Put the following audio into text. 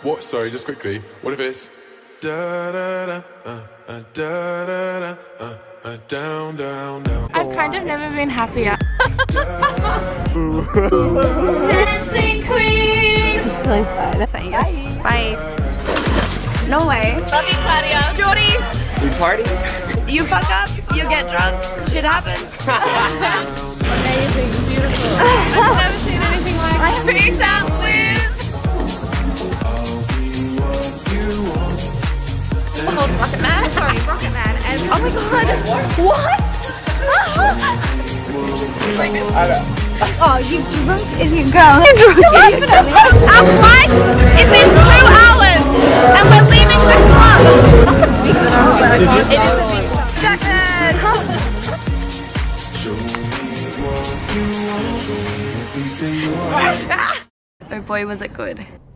What? Sorry, just quickly. What if it's da da da da da da down down down? I've kind of never been happier. Dancing queen. Really fun. That's fine. Yes. Bye. No way. Love you, Claudia. Jordy. We party? You fuck up. You get drunk. Shit happens. Amazing. Beautiful. I've never seen anything like it. Peace out, please. Oh, Rocket Man. Sorry, Rocket Man. And oh my god. What? Oh, you drunk as you go. Our flight is in 2 hours and we're leaving the club. It is a big jacket. Oh boy, was it good.